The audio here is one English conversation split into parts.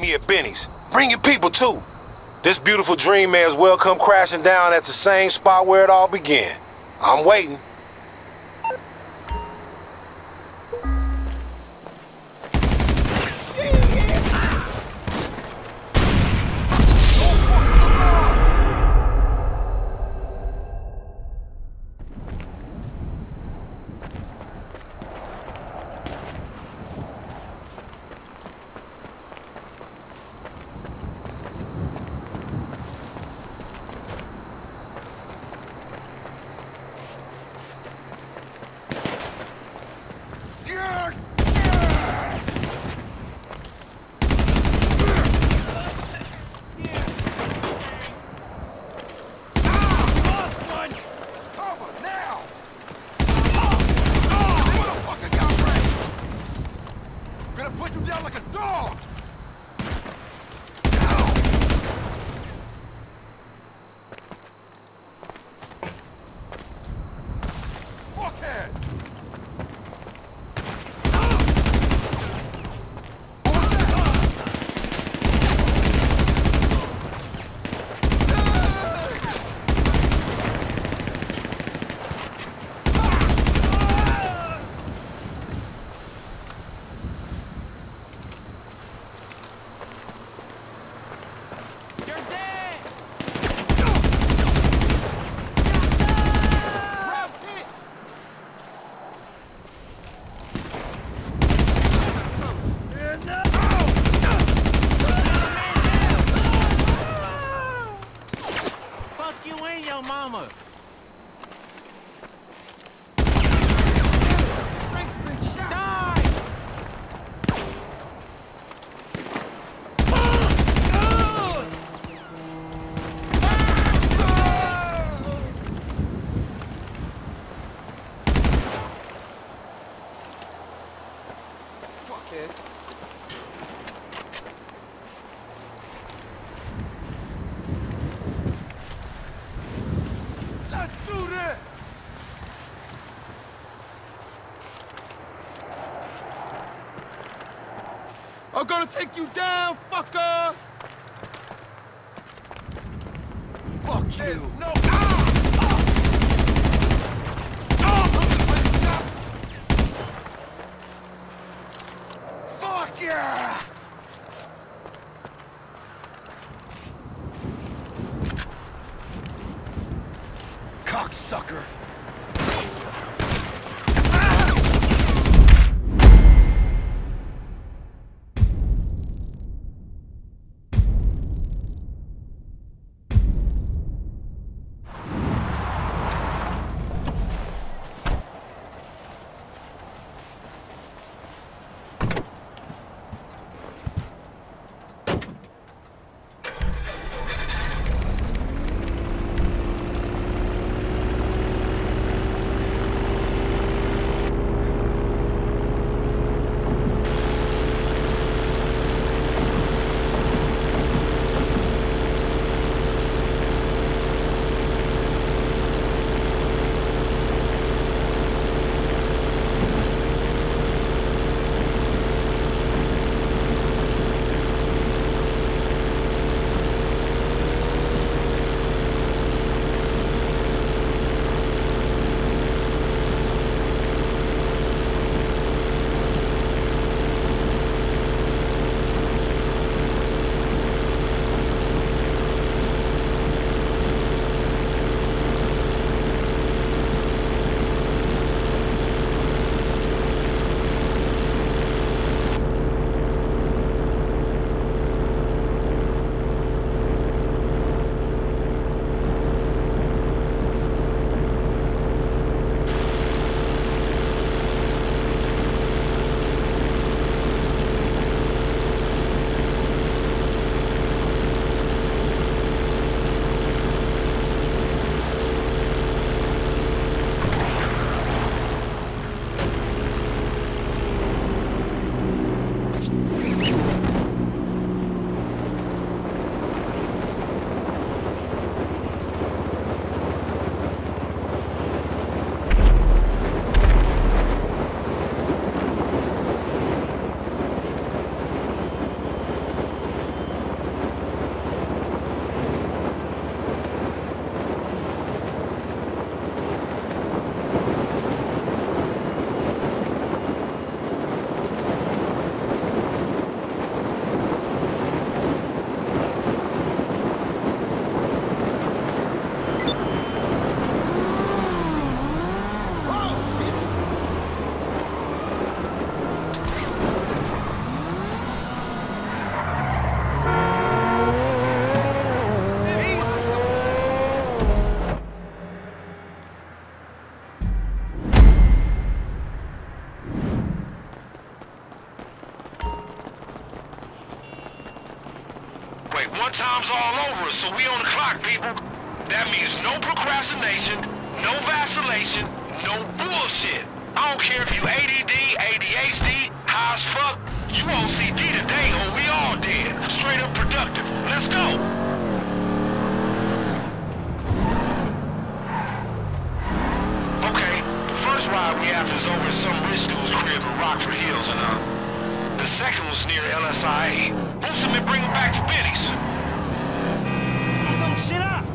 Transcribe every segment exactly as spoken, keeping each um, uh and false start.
me at Benny's. Bring your people, too. This beautiful dream may as well come crashing down at the same spot where it all began. I'm waiting. I'm gonna take you down, fucker! Fuck you! No! Ah! Ah! Fuck yeah! Cocksucker! Overtime's all over us, so we on the clock, people. That means no procrastination, no vacillation, no bullshit. I don't care if you A D D, A D H D, high as fuck, you O C D today or we all dead. Straight up productive. Let's go. Okay, the first ride we have is over at some rich dude's crib in Rockford Hills, and uh, the second was near L S I A. Boost him and bring him back to Benny's. Don't shit up!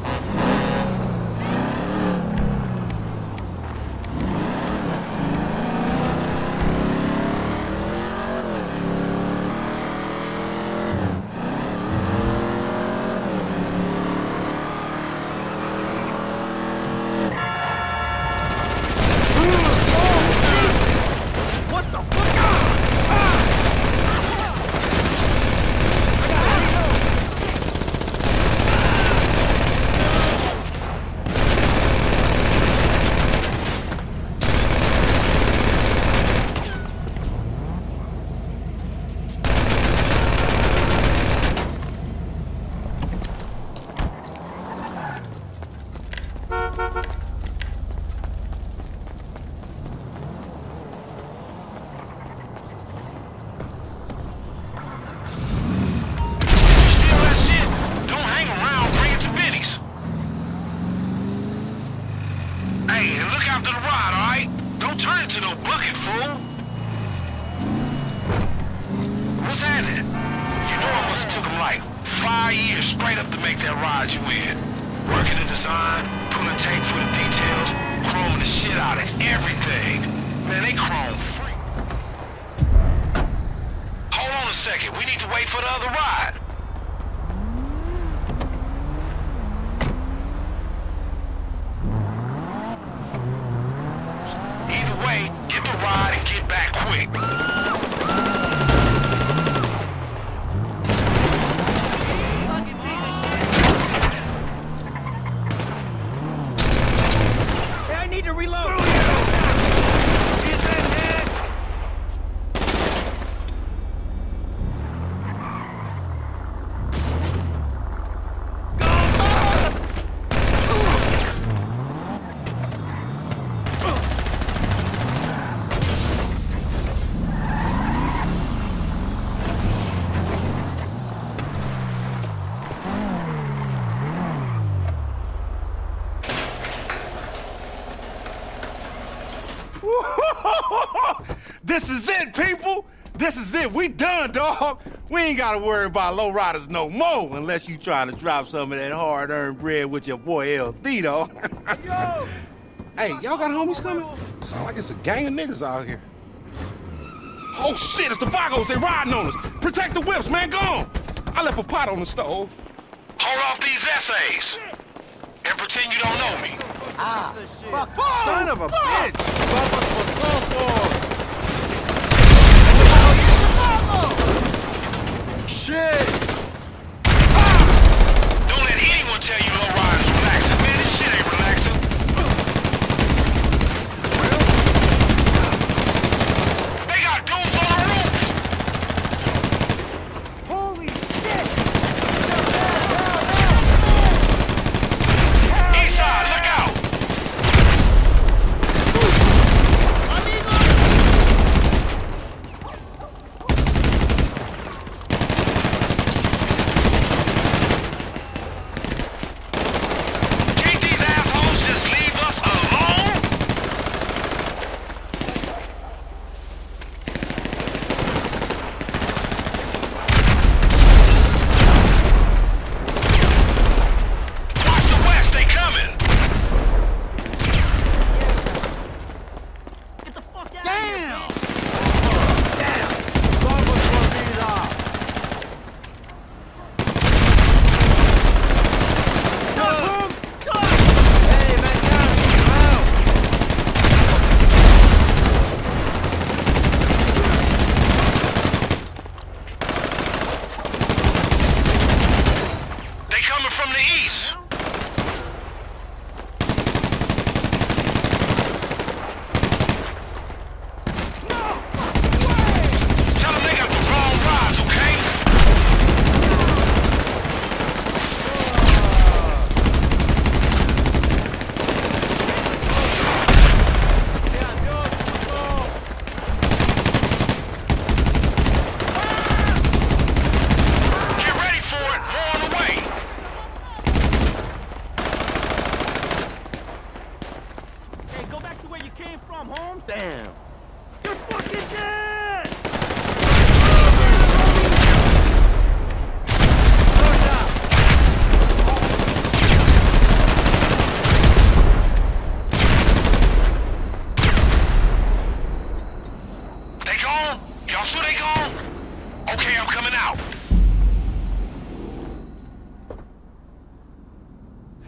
This is it, people! This is it. We done, dog. We ain't gotta worry about lowriders no more unless you trying to drop some of that hard-earned bread with your boy L D, dog. Yo! Hey, y'all got homies coming? Sound like it's a gang of niggas out here. Oh shit, it's the Vagos. They riding on us. Protect the whips, man. Go on. I left a pot on the stove. Hold off these essays and pretend you don't know me. Ah, fuck, son of a bitch! Shit! Don't let anyone tell you low riders relaxing, man. This shit ain't relaxing. They got dudes on the roof. Holy shit! East side, look out.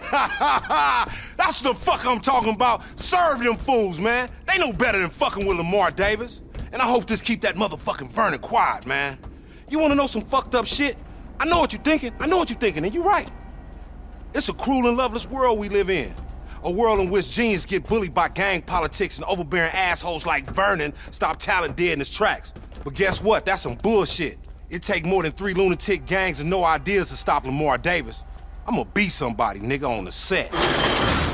That's the fuck I'm talking about. Serve them fools, man. They know better than fucking with Lamar Davis. And I hope this keep that motherfucking Vernon quiet, man. You wanna know some fucked up shit? I know what you're thinking. I know what you're thinking, and you're right. It's a cruel and loveless world we live in. A world in which geniuses get bullied by gang politics and overbearing assholes like Vernon stop talent dead in his tracks. But guess what? That's some bullshit. It take more than three lunatic gangs and no ideas to stop Lamar Davis. I'm gonna be somebody, nigga, on the set.